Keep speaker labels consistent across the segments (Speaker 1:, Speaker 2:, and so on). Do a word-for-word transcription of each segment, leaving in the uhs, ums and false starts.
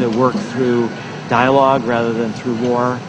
Speaker 1: to work through dialogue rather than through war.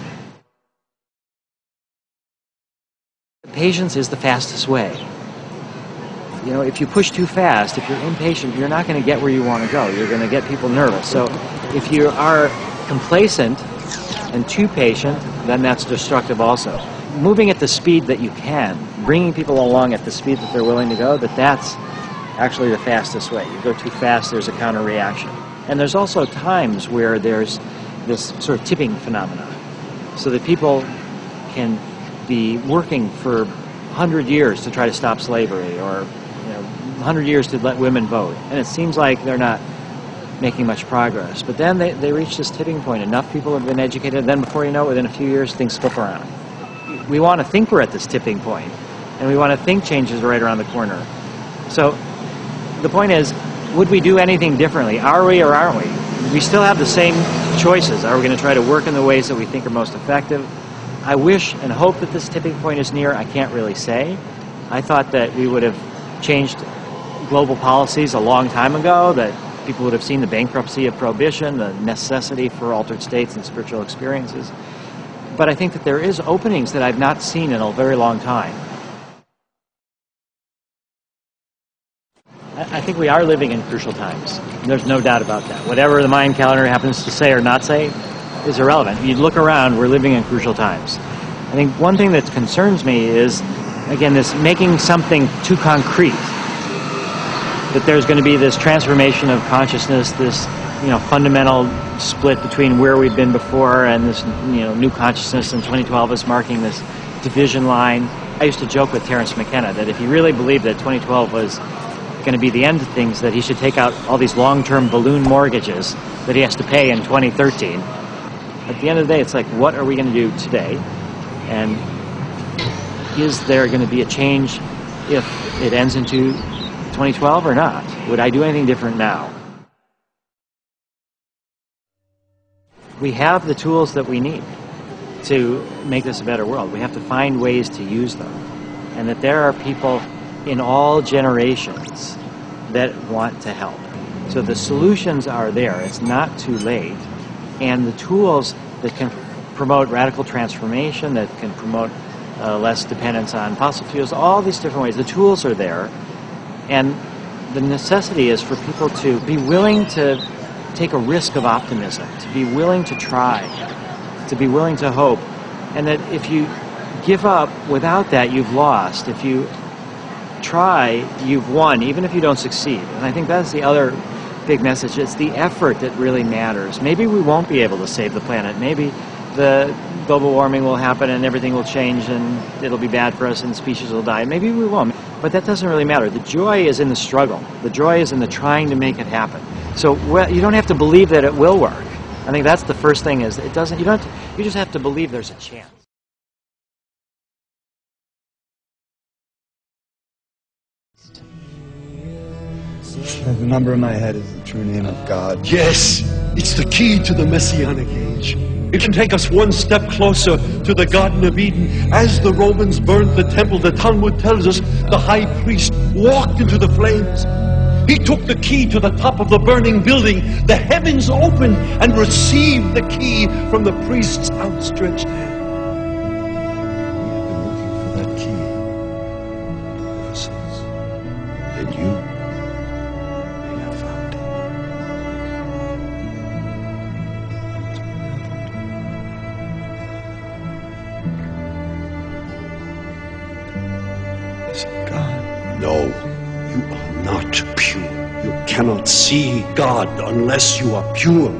Speaker 1: Patience is the fastest way. You know, if you push too fast, if you're impatient, you're not going to get where you want to go. You're going to get people nervous. So if you are complacent and too patient, then that's destructive also. Moving at the speed that you can, bringing people along at the speed that they're willing to go, that that's actually the fastest way. You go too fast, there's a counter reaction. And there's also times where there's this sort of tipping phenomenon, so that people can be working for one hundred years to try to stop slavery, or you know, one hundred years to let women vote, and it seems like they're not making much progress. But then they, they reach this tipping point. Enough people have been educated, then before you know it, within a few years, things flip around. We want to think we're at this tipping point, and we want to think change is right around the corner. So the point is, would we do anything differently? Are we or aren't we? We still have the same choices. Are we going to try to work in the ways that we think are most effective? I wish and hope that this tipping point is near. I can't really say. I thought that we would have changed global policies a long time ago, that people would have seen the bankruptcy of prohibition, the necessity for altered states and spiritual experiences. But I think that there is openings that I've not seen in a very long time. I think we are living in crucial times. There's no doubt about that. Whatever the Mayan calendar happens to say or not say is irrelevant. You look around, we're living in crucial times. I think one thing that concerns me is, again, this making something too concrete. That there's going to be this transformation of consciousness, this you know, fundamental split between where we've been before and this you know, new consciousness, and twenty twelve is marking this division line. I used to joke with Terence McKenna that if he really believed that twenty twelve was going to be the end of things, that he should take out all these long-term balloon mortgages that he has to pay in twenty thirteen. At the end of the day, it's like, what are we going to do today? And is there going to be a change if it ends into twenty twelve or not? Would I do anything different now? We have the tools that we need to make this a better world. We have to find ways to use them. And that there are people in all generations that want to help. So the solutions are there. It's not too late. And the tools that can promote radical transformation, that can promote uh, less dependence on fossil fuels, all these different ways, the tools are there. And the necessity is for people to be willing to take a risk of optimism, to be willing to try, to be willing to hope. And that if you give up without that, you've lost. If you try, you've won, even if you don't succeed. And I think that's the other big message. It's the effort that really matters. Maybe we won't be able to save the planet. Maybe the global warming will happen and everything will change and it'll be bad for us and species will die. Maybe we won't. But that doesn't really matter. The joy is in the struggle. The joy is in the trying to make it happen. So well, you don't have to believe that it will work. I think that's the first thing, is it doesn't, you don't have to, you just have to believe there's a chance.
Speaker 2: The number in my head is the true name of God.
Speaker 3: Yes, it's the key to the Messianic age. It can take us one step closer to the Garden of Eden. As the Romans burned the temple, the Talmud tells us the high priest walked into the flames. He took the key to the top of the burning building. The heavens opened and received the key from the priest's outstretched hand. We have been looking for that key ever since. And you God. No, you are not pure. You cannot see God unless you are pure.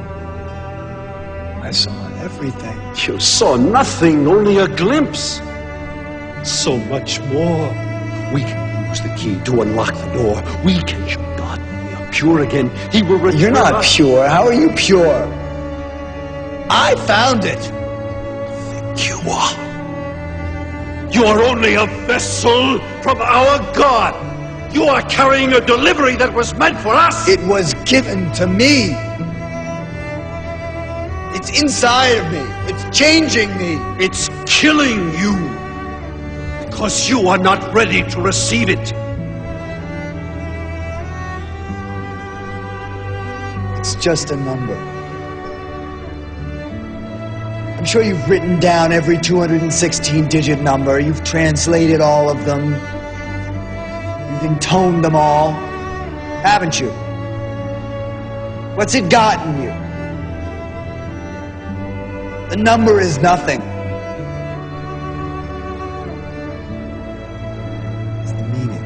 Speaker 2: I saw everything.
Speaker 3: You saw nothing, only a glimpse. So much more. We can use the key to unlock the door. We can show God when we are pure again. He will return.
Speaker 2: You're not
Speaker 3: us.
Speaker 2: pure. How are you pure? I found it.
Speaker 3: You are. You are only a vessel from our God. You are carrying a delivery that was meant for us.
Speaker 2: It was given to me. It's inside of me. It's changing me.
Speaker 3: It's killing you because you are not ready to receive it.
Speaker 2: It's just a number. sure you've written down every two hundred sixteen digit number. You've translated all of them. You've intoned them all. Haven't you? What's it gotten you? The number is nothing. It's the meaning.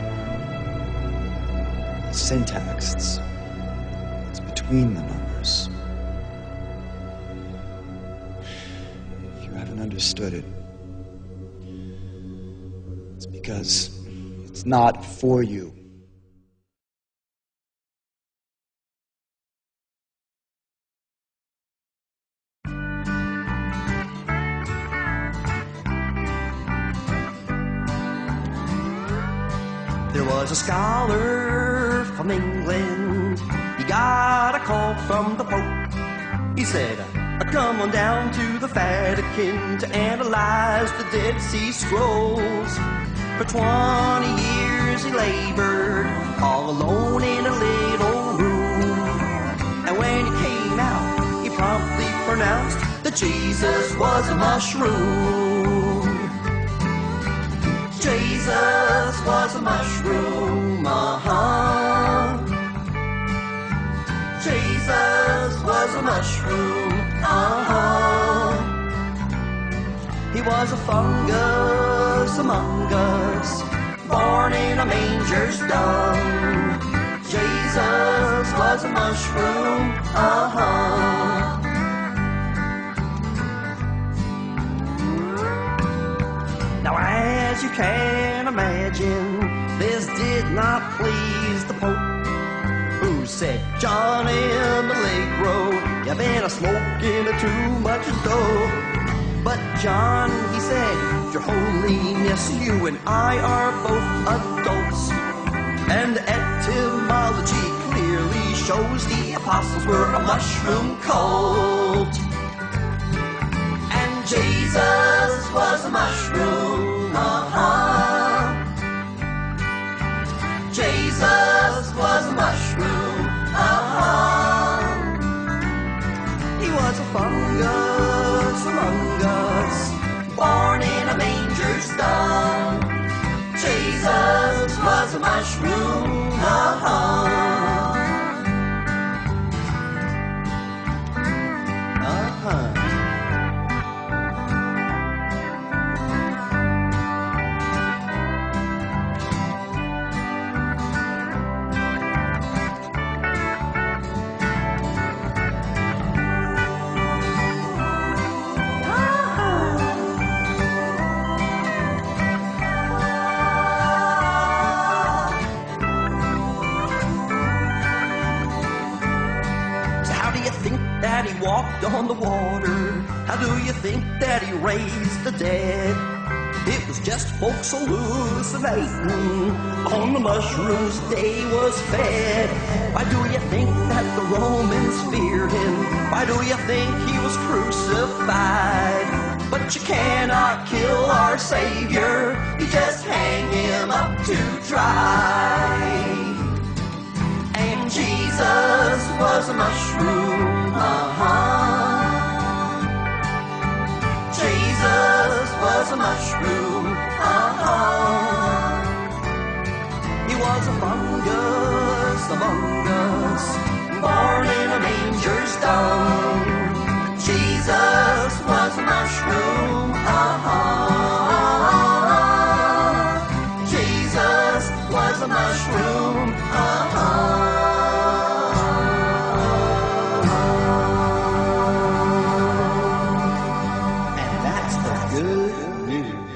Speaker 2: The syntax. It's, it's between the numbers. If you haven't understood it, it's because it's not for you.
Speaker 4: There was a scholar from England. He got a call from the Pope. He said, come on down to the Vatican to analyze the Dead Sea Scrolls. For twenty years he labored all alone in a little room. And when he came out, he promptly pronounced that Jesus was a mushroom. Jesus was a mushroom, uh-huh. Jesus was a mushroom, uh-huh. He was a fungus among us, born in a manger's dung. Jesus was a mushroom, uh-huh. Now as you can imagine, this did not please the Pope, who said, John M. Allegro, you've been a-smoking too much dope. But John, he said, Your Holiness, you and I are both adults, and the etymology clearly shows the apostles were a mushroom cult. And Jesus was a mushroom, uh-huh. Jesus was a mushroom, uh-huh. He was a fungus among us, born in a manger's dung. Jesus was a mushroom, uh-huh. Uh-huh. That he walked on the water? How do you think that he raised the dead? It was just folks hallucinating on the mushrooms they was fed. Why do you think that the Romans feared him? Why do you think he was crucified? But you cannot kill our Savior, you just hang him up to dry. And Jesus was a mushroom, uh-huh. Jesus was a mushroom, uh-huh. He was a fungus among us, born in a manger's dung. Jesus was a mushroom, uh-huh. Jesus was a mushroom, uh-huh. And that's the good news.